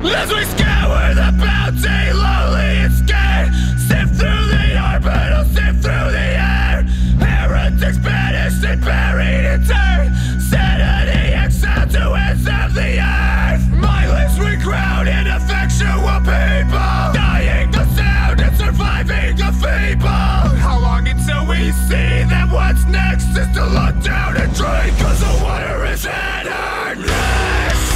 As we scour the bounty, lonely and scared, sift through the orbitals, sift through the air. Heretics banished and buried in dirt. Sanity exiled to ends of the earth. Mindless we crown ineffectual people, dying the sound and surviving the feeble. How long until we see that what's next is to look down and drink, cause the water is endless.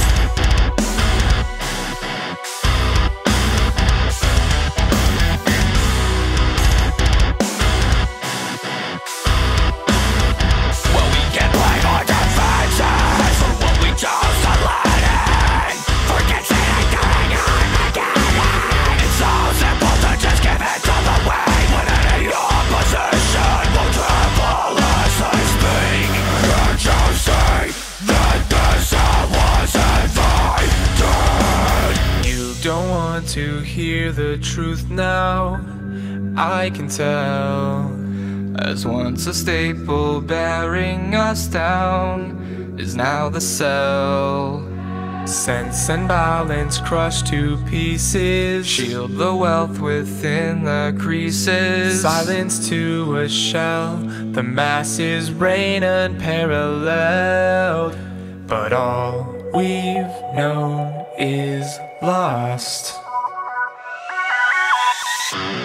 Don't want to hear the truth now, I can tell. As once a staple bearing us down is now the cell. Sense and balance crushed to pieces, shield the wealth within the creases. Silence to a shell, the masses reign unparalleled. But all we've known is lost.